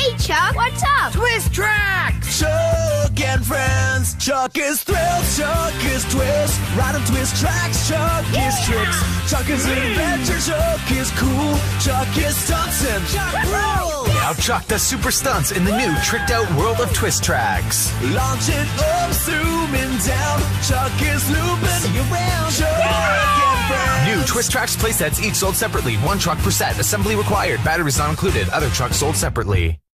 Hey, Chuck, what's up? Twist Tracks! Chuck and friends. Chuck is thrills, Chuck is twists. Ride on Twist Tracks, Chuck is tricks. Chuck is adventure, Chuck is cool. Chuck is stunts and Chuck rules. Now Chuck does super stunts in the new tricked out world of Twist Tracks. Launching up, zooming down. Chuck is looping around. Chuck and friends. New Twist Tracks playsets, each sold separately. 1 truck per set. Assembly required. Batteries not included. Other trucks sold separately.